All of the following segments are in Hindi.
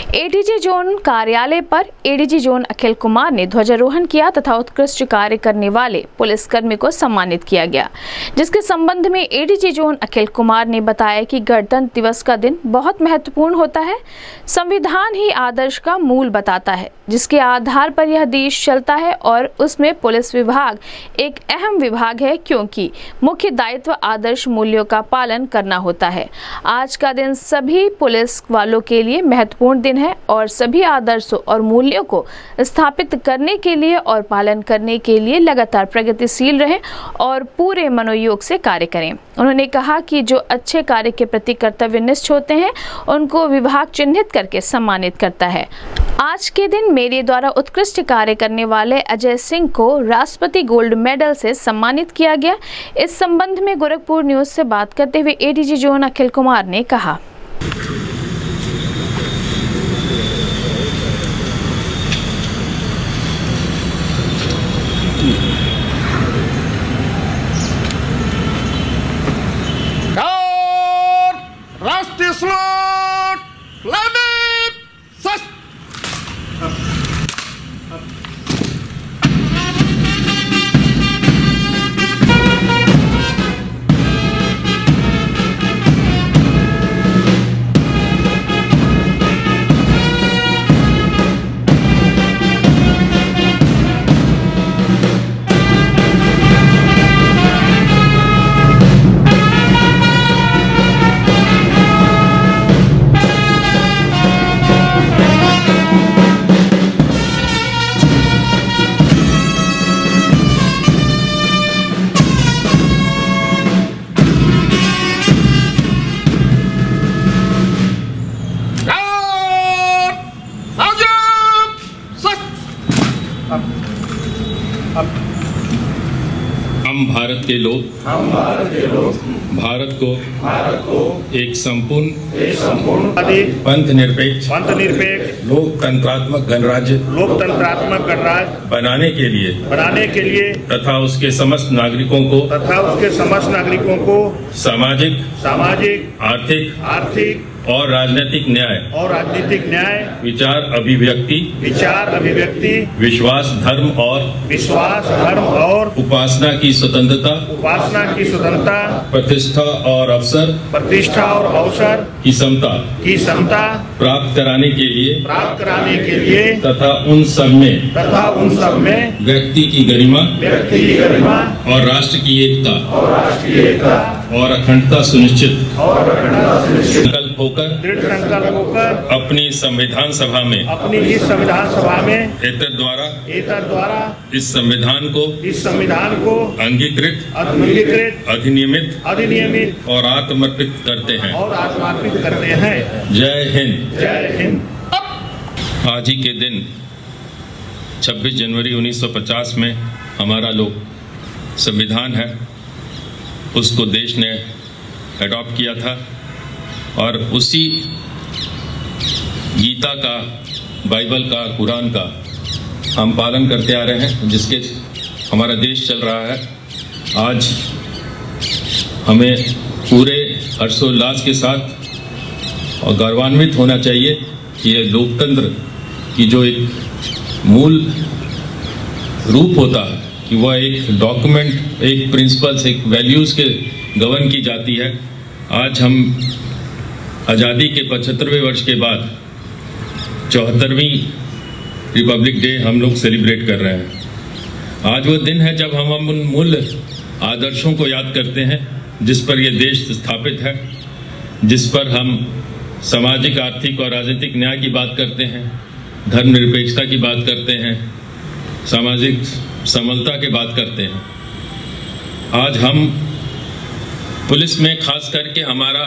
एडीजी जोन कार्यालय पर एडीजी जोन अखिल कुमार ने ध्वजारोहण किया तथा उत्कृष्ट कार्य करने वाले पुलिसकर्मी को सम्मानित किया गया, जिसके संबंध में एडीजी जोन अखिल कुमार ने बताया कि गणतंत्र दिवस का दिन बहुत महत्वपूर्ण होता है। संविधान ही आदर्श का मूल बताता है, जिसके आधार पर यह देश चलता है और उसमें पुलिस विभाग एक अहम विभाग है, क्योंकि मुख्य दायित्व आदर्श मूल्यों का पालन करना होता है। आज का दिन सभी पुलिस वालों के लिए महत्वपूर्ण दिन है और सभी आदर्शों और मूल्यों को स्थापित करने के लिए और पालन करने के लिए लगातार प्रगतिशील रहें और पूरे मनोयोग से कार्य करें। उन्होंने कहा कि जो अच्छे कार्य के प्रति कर्तव्यनिष्ठ होते हैं उनको विभाग चिन्हित करके सम्मानित करता है। आज के दिन मेरे द्वारा उत्कृष्ट कार्य करने वाले अजय सिंह को राष्ट्रपति गोल्ड मेडल से सम्मानित किया गया। इस संबंध में गोरखपुर न्यूज से बात करते हुए एडीजी जोन अखिल कुमार ने कहा, राष्ट्रीय स्लोट प्लानिट सस हम भारत के लोग भारत को एक संपूर्ण पंथ निरपेक्ष लोकतंत्रात्मक गणराज्य बनाने के लिए तथा उसके समस्त नागरिकों को सामाजिक आर्थिक और राजनीतिक न्याय विचार अभिव्यक्ति विश्वास धर्म और उपासना की स्वतंत्रता प्रतिष्ठा और अवसर की समता प्राप्त कराने के लिए तथा उन सब में व्यक्ति की गरिमा और राष्ट्र की एकता और अखंडता सुनिश्चित संकल्प होकर अपनी संविधान सभा में एतद द्वारा इस संविधान को अंगीकृत अधिनियमित और आत्मर्पित करते हैं। जय हिंद। आज ही के दिन 26 जनवरी 1950 में हमारा लोग संविधान है, उसको देश ने अडॉप्ट किया था और उसी गीता का, बाइबल का, कुरान का हम पालन करते आ रहे हैं, जिसके हमारा देश चल रहा है। आज हमें पूरे हर्षोल्लास के साथ और गौरवान्वित होना चाहिए कि ये लोकतंत्र की जो एक मूल रूप होता है कि वह एक डॉक्यूमेंट, एक प्रिंसिपल्स, एक वैल्यूज के गवर्न की जाती है। आज हम आज़ादी के 75वें वर्ष के बाद 74वीं रिपब्लिक डे हम लोग सेलिब्रेट कर रहे हैं। आज वो दिन है जब हम उन मूल आदर्शों को याद करते हैं जिस पर यह देश स्थापित है, जिस पर हम सामाजिक, आर्थिक और राजनीतिक न्याय की बात करते हैं, धर्मनिरपेक्षता की बात करते हैं, सामाजिक समलता की बात करते हैं। आज हम पुलिस में खास करके हमारा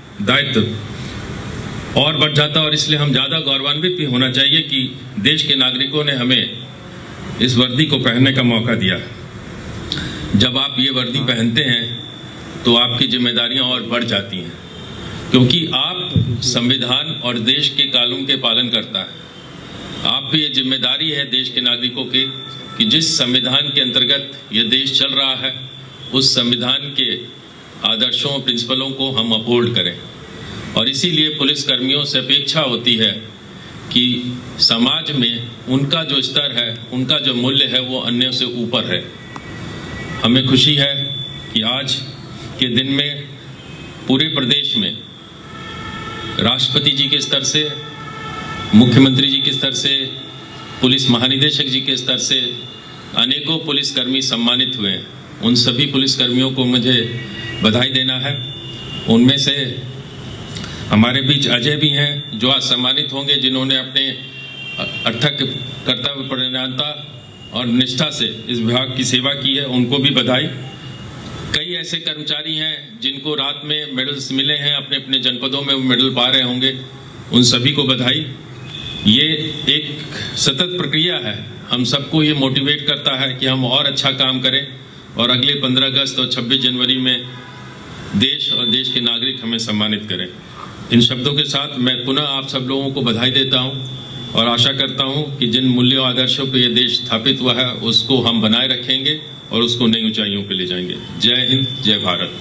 दायित्व और बढ़ जाता और इसलिए हम ज़्यादा गौरवान्वित भी होना चाहिए कि देश के नागरिकों ने हमें इस वर्दी को पहनने का मौका दिया। जब आप ये वर्दी पहनते हैं तो आपकी जिम्मेदारियां और बढ़ जाती हैं, क्योंकि आप संविधान और देश के कानून के पालन करता है। आप पे ये जिम्मेदारी है देश के नागरिकों की कि जिस संविधान के अंतर्गत ये देश चल रहा है उस संविधान के आदर्शों, प्रिंसिपलों को हम अपहोल्ड करें। और इसीलिए पुलिस कर्मियों से अपेक्षा होती है कि समाज में उनका जो स्तर है, उनका जो मूल्य है, वो अन्यों से ऊपर है। हमें खुशी है कि आज के दिन में पूरे प्रदेश में राष्ट्रपति जी के स्तर से, मुख्यमंत्री जी के स्तर से, पुलिस महानिदेशक जी के स्तर से अनेकों पुलिसकर्मी सम्मानित हुए हैं। उन सभी पुलिसकर्मियों को मुझे बधाई देना है। उनमें से हमारे बीच अजय भी हैं जो आज सम्मानित होंगे, जिन्होंने अपने अथक कर्तव्य परायणता और निष्ठा से इस विभाग की सेवा की है, उनको भी बधाई। कई ऐसे कर्मचारी हैं जिनको रात में मेडल्स मिले हैं, अपने अपने जनपदों में वो मेडल पा रहे होंगे, उन सभी को बधाई। ये एक सतत प्रक्रिया है, हम सबको ये मोटिवेट करता है कि हम और अच्छा काम करें और अगले 15 अगस्त और 26 जनवरी में देश और देश के नागरिक हमें सम्मानित करें। इन शब्दों के साथ मैं पुनः आप सब लोगों को बधाई देता हूं और आशा करता हूं कि जिन मूल्यों आदर्शों पर यह देश स्थापित हुआ है उसको हम बनाए रखेंगे और उसको नई ऊंचाइयों पर ले जाएंगे। जय हिंद, जय भारत।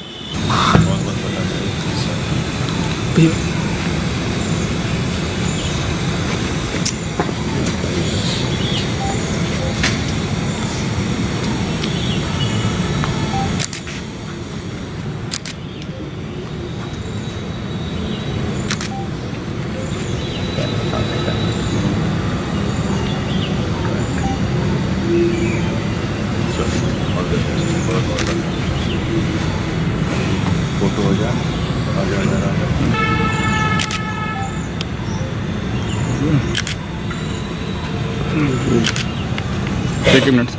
फोटो हो जाए, आ जाए। Take a minute.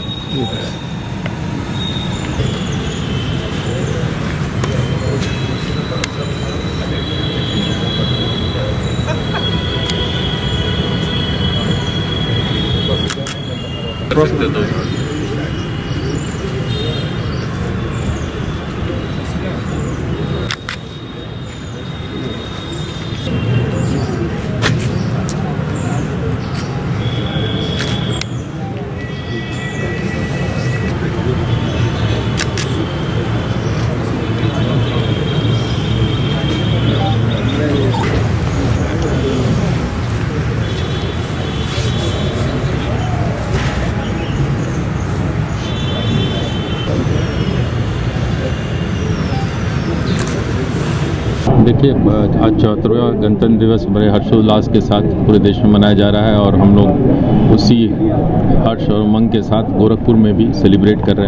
देखिए, आज 74वां गणतंत्र दिवस बड़े हर्षोल्लास के साथ पूरे देश में मनाया जा रहा है और हम लोग उसी हर्ष और उमंग के साथ गोरखपुर में भी सेलिब्रेट कर रहे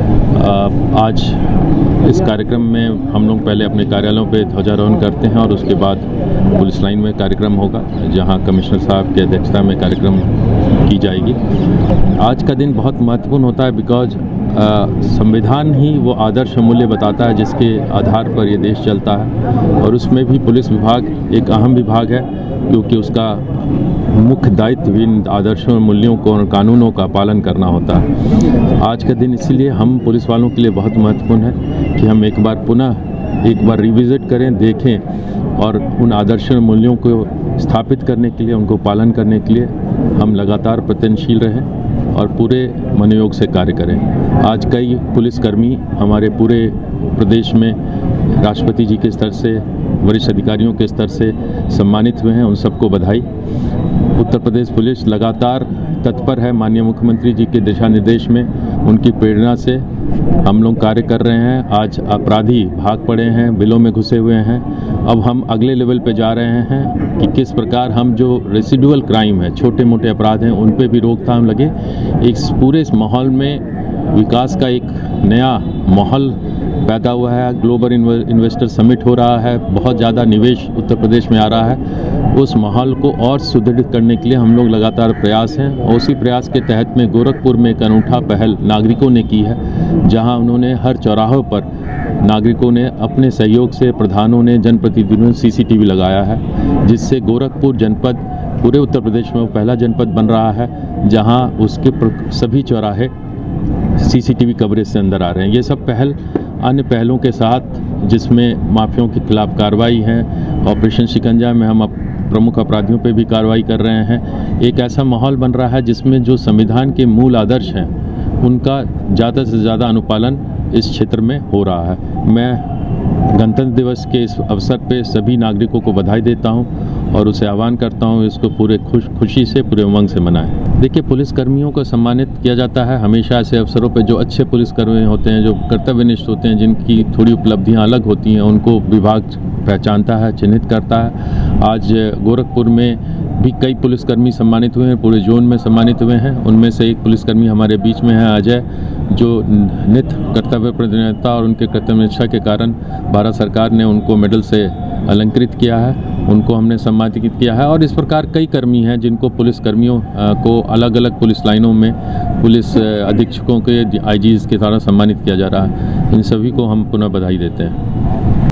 हैं। आज इस कार्यक्रम में हम लोग पहले अपने कार्यालयों पे ध्वजारोहण करते हैं और उसके बाद पुलिस लाइन में कार्यक्रम होगा, जहां कमिश्नर साहब की अध्यक्षता में कार्यक्रम की जाएगी। आज का दिन बहुत महत्वपूर्ण होता है बिकॉज संविधान ही वो आदर्श मूल्य बताता है जिसके आधार पर ये देश चलता है और उसमें भी पुलिस विभाग एक अहम विभाग है क्योंकि उसका मुख्य दायित्व इन आदर्शों और मूल्यों को और कानूनों का पालन करना होता है। आज का दिन इसीलिए हम पुलिस वालों के लिए बहुत महत्वपूर्ण है कि हम एक बार रिविजिट करें, देखें और उन आदर्शों और मूल्यों को स्थापित करने के लिए, उनको पालन करने के लिए हम लगातार प्रयत्नशील रहें और पूरे मनोयोग से कार्य करें। आज कई पुलिसकर्मी हमारे पूरे प्रदेश में राष्ट्रपति जी के स्तर से, वरिष्ठ अधिकारियों के स्तर से सम्मानित हुए हैं, उन सबको बधाई। उत्तर प्रदेश पुलिस लगातार तत्पर है, माननीय मुख्यमंत्री जी के दिशा निर्देश में उनकी प्रेरणा से हम लोग कार्य कर रहे हैं। आज अपराधी भाग पड़े हैं, बिलों में घुसे हुए हैं, अब हम अगले लेवल पे जा रहे हैं कि किस प्रकार हम जो रेसिडुअल क्राइम है, छोटे मोटे अपराध हैं, उन पे भी रोकथाम लगे। इस पूरे इस माहौल में विकास का एक नया माहौल पैदा हुआ है। ग्लोबल इन्वेस्टर समिट हो रहा है, बहुत ज़्यादा निवेश उत्तर प्रदेश में आ रहा है। उस माहौल को और सुदृढ़ करने के लिए हम लोग लगातार प्रयास हैं और उसी प्रयास के तहत में गोरखपुर में एक अनूठा पहल नागरिकों ने की है, जहां उन्होंने हर चौराहों पर नागरिकों ने अपने सहयोग से, प्रधानों ने, जनप्रतिनिधियों ने CCTV लगाया है, जिससे गोरखपुर जनपद पूरे उत्तर प्रदेश में पहला जनपद बन रहा है जहां उसके सभी चौराहे CCTV कवरेज से अंदर आ रहे हैं। ये सब पहल अन्य पहलों के साथ जिसमें माफियाओं के खिलाफ कार्रवाई है, ऑपरेशन शिकंजा में हम प्रमुख अपराधियों पे भी कार्रवाई कर रहे हैं। एक ऐसा माहौल बन रहा है जिसमें जो संविधान के मूल आदर्श हैं उनका ज़्यादा से ज़्यादा अनुपालन इस क्षेत्र में हो रहा है। मैं गणतंत्र दिवस के इस अवसर पे सभी नागरिकों को बधाई देता हूं और उसे आह्वान करता हूँ इसको पूरे खुशी से, पूरे उमंग से मनाएं। देखिए, पुलिसकर्मियों को सम्मानित किया जाता है हमेशा ऐसे अवसरों पर। जो अच्छे पुलिसकर्मी होते हैं, जो कर्तव्यनिष्ठ होते हैं, जिनकी थोड़ी उपलब्धियाँ अलग होती हैं, उनको विभाग पहचानता है, चिन्हित करता है। आज गोरखपुर में भी कई पुलिसकर्मी सम्मानित हुए हैं, पूरे जोन में सम्मानित हुए हैं। उनमें से एक पुलिसकर्मी हमारे बीच में है, अजय, जो नित कर्तव्य प्रतिनिधिता और उनके कर्तव्यनिष्ठा के कारण भारत सरकार ने उनको मेडल से अलंकृत किया है, उनको हमने सम्मानित किया है। और इस प्रकार कई कर्मी हैं जिनको पुलिसकर्मियों को अलग अलग पुलिस लाइनों में पुलिस अधीक्षकों के IGs के द्वारा सम्मानित किया जा रहा है। इन सभी को हम पुनः बधाई देते हैं।